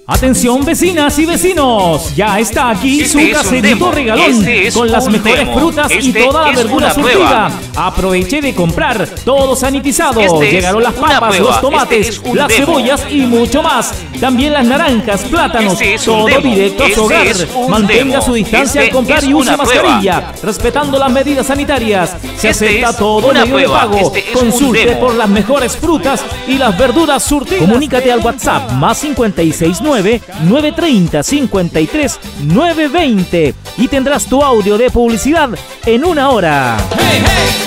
Atención vecinas y vecinos, ya está aquí su caserito regalón con las mejores frutas y toda la verdura surtida. Aproveche de comprar todo sanitizado. Llegaron las papas, los tomates, las cebollas y mucho más. También las naranjas, plátanos, todo directo a su hogar. Mantenga su distancia al comprar y use mascarilla, respetando las medidas sanitarias. Se acepta todo medio de pago. Consulte por las mejores frutas y las verduras surtidas. Comunícate al WhatsApp más 569-930-53-920 y tendrás tu audio de publicidad en 1 hora. Hey, hey.